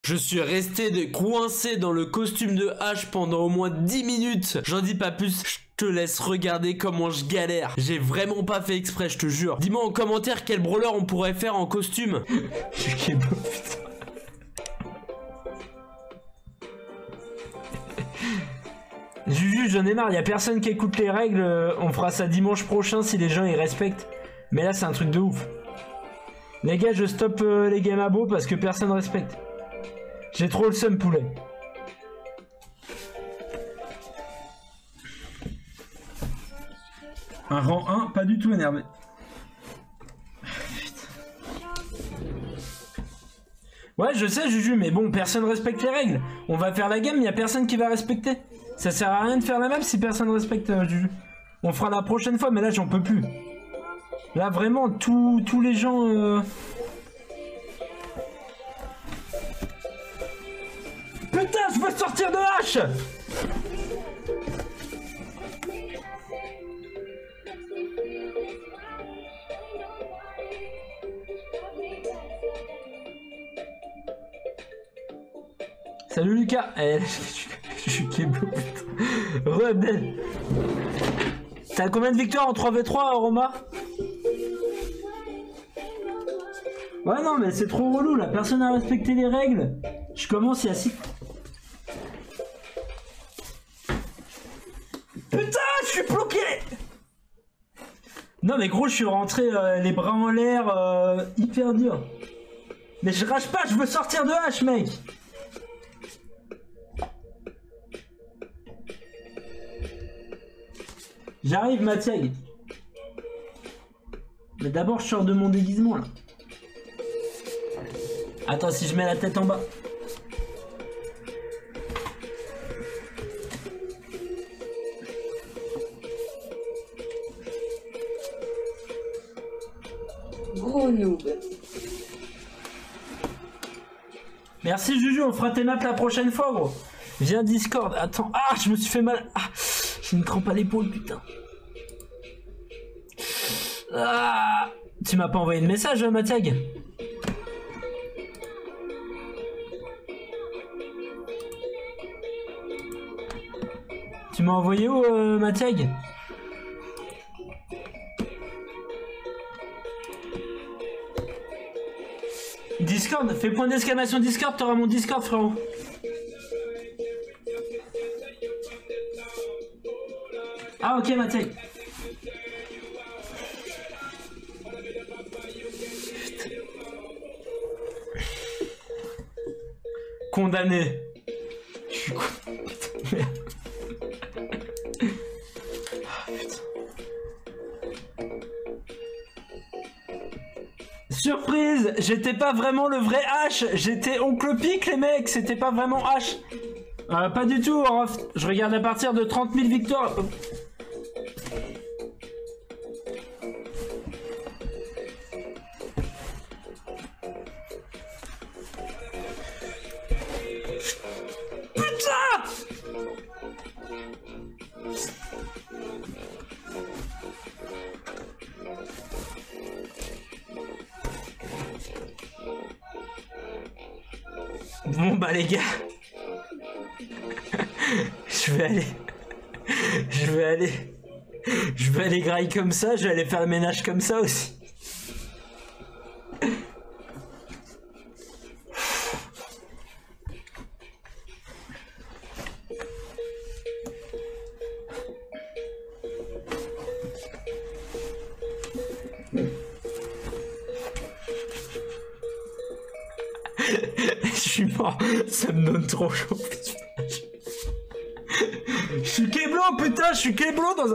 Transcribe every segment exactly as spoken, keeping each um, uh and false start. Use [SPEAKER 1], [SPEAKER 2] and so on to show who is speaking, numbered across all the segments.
[SPEAKER 1] Je suis resté de coincé dans le costume de H pendant au moins dix minutes. J'en dis pas plus, je te laisse regarder comment je galère. J'ai vraiment pas fait exprès, je te jure. Dis-moi en commentaire quel brawler on pourrait faire en costume. Je suis Kebo, putain. Juju, j'en ai marre, y a personne qui écoute les règles. On fera ça dimanche prochain si les gens y respectent. Mais là, c'est un truc de ouf. Les gars, je stoppe euh, les games à beau parce que personne respecte. J'ai trop le seum, poulet.
[SPEAKER 2] Un rang un, pas du tout énervé.
[SPEAKER 1] Ouais, je sais, Juju, mais bon, personne respecte les règles. On va faire la game, il y a personne qui va respecter. Ça sert à rien de faire la map si personne respecte, euh, Juju. On fera la prochaine fois, mais là, j'en peux plus. Là, vraiment, tous tous les gens... Euh... Putain, je veux sortir de H! Salut Lucas. Eh, je suis Kebo, putain. Re-Abdel. T'as combien de victoires en trois v trois, Roma? Ouais, non, mais c'est trop relou, là. Personne n'a respecté les règles. Je commence, il y a six... Putain, je suis bloqué. Non, mais gros, je suis rentré euh, les bras en l'air, euh, hyper dur. Mais je rage pas, je veux sortir de H, mec. J'arrive, Mathiag. Mais d'abord, je sors de mon déguisement, là. Attends, si je mets la tête en bas.
[SPEAKER 3] Gros noob.
[SPEAKER 1] Merci Juju, on fera tes maps la prochaine fois, gros. Viens Discord. Attends. Ah, je me suis fait mal. Ah, j'ai une crampe à l'épaule, putain. Ah, tu m'as pas envoyé de message, Mathiag? Tu m'as envoyé où, euh, Mathiag? Discord, fais point d'exclamation Discord, t'auras mon Discord, frérot. Ah, ok, Mathiag. Condamné. Je suis con... Putain, merde. Ah, putain. Surprise, j'étais pas vraiment le vrai H, j'étais Oncle Pic, les mecs, c'était pas vraiment H. Euh, pas du tout, je regarde à partir de trente mille victoires. Bon bah les gars, je vais aller, je vais aller, je vais aller grailler comme ça, je vais aller faire le ménage comme ça aussi. Je suis mort, ça me donne trop chaud. Je suis Keblo, putain, je suis Keblo dans un...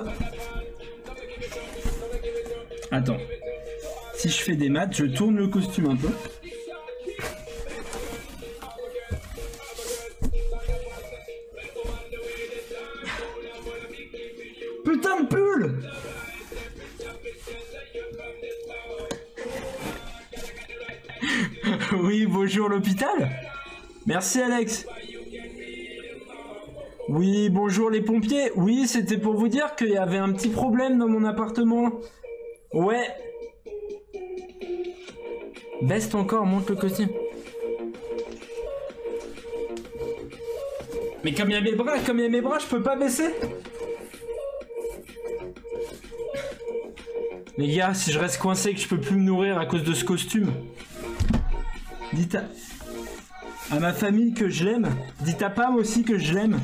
[SPEAKER 2] Attends. Si je fais des maths, je tourne le costume un peu.
[SPEAKER 1] Putain de pull. Oui, bonjour l'hôpital. Merci Alex. Oui, bonjour les pompiers. Oui, c'était pour vous dire qu'il y avait un petit problème dans mon appartement. Ouais. Baisse encore, monte le costume.
[SPEAKER 2] Mais comme il y a mes bras, comme il y a mes bras, je peux pas baisser. Les gars, si je reste coincé et que je peux plus me nourrir à cause de ce costume, dites à, à ma famille que je l'aime. Dites à Pam aussi que je l'aime.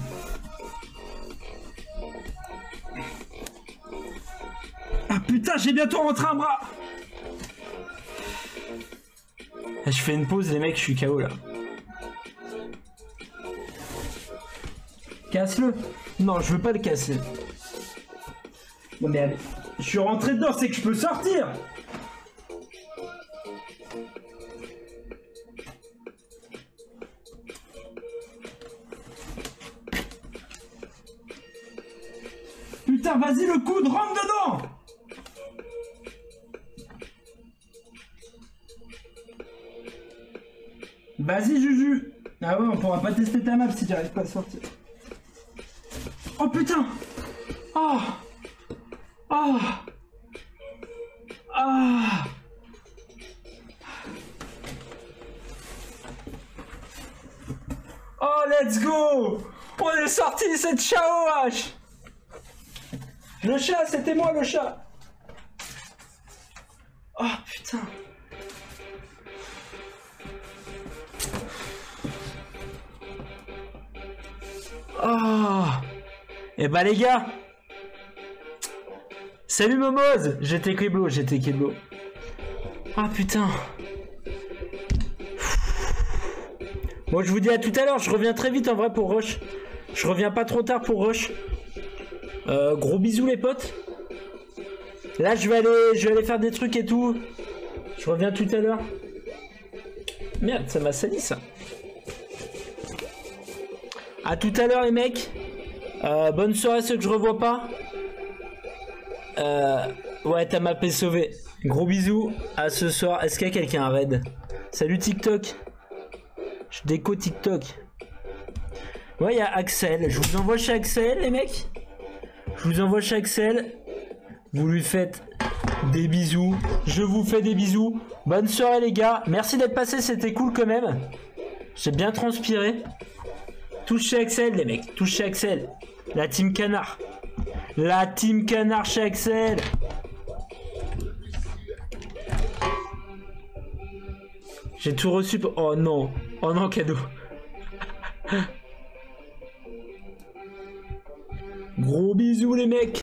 [SPEAKER 2] Ah putain, j'ai bientôt rentré un bras. Je fais une pause, les mecs, je suis K O là. Casse-le. Non, je veux pas le casser. Non mais allez. Je suis rentré dedans, c'est que je peux sortir. Putain, vas-y le coude, rentre dedans. Vas-y Juju. Ah ouais, on pourra pas tester ta map si tu arrives pas à sortir. Oh putain. Oh. Oh. Ah. Oh let's go. On est sorti cette chat O H. Le chat, c'était moi le chat. Oh putain. Oh. Et bah les gars. Salut Momoz. J'étais Keblo, j'étais Keblo. Ah putain. Moi je vous dis à tout à l'heure, je reviens très vite en vrai pour Rush. Je reviens pas trop tard pour Rush. Euh, gros bisous les potes. Là je vais aller je vais aller faire des trucs et tout. Je reviens tout à l'heure. Merde, ça m'a sali ça. A tout à l'heure les mecs. Euh, bonne soirée à ceux que je revois pas. Euh, ouais, ta map est sauvée. Gros bisous. À ce soir. Est-ce qu'il y a quelqu'un à raid? Salut TikTok. Je déco TikTok. Ouais, il y a Axel. Je vous envoie chez Axel les mecs. Je vous envoie chez Axel. Vous lui faites des bisous. Je vous fais des bisous. Bonne soirée les gars. Merci d'être passé, c'était cool quand même. J'ai bien transpiré. Touche chez Axel les mecs. Touche chez Axel. La team canard. La team canard chez Axel. J'ai tout reçu pour... Oh non. Oh non, cadeau. Gros bisous les mecs.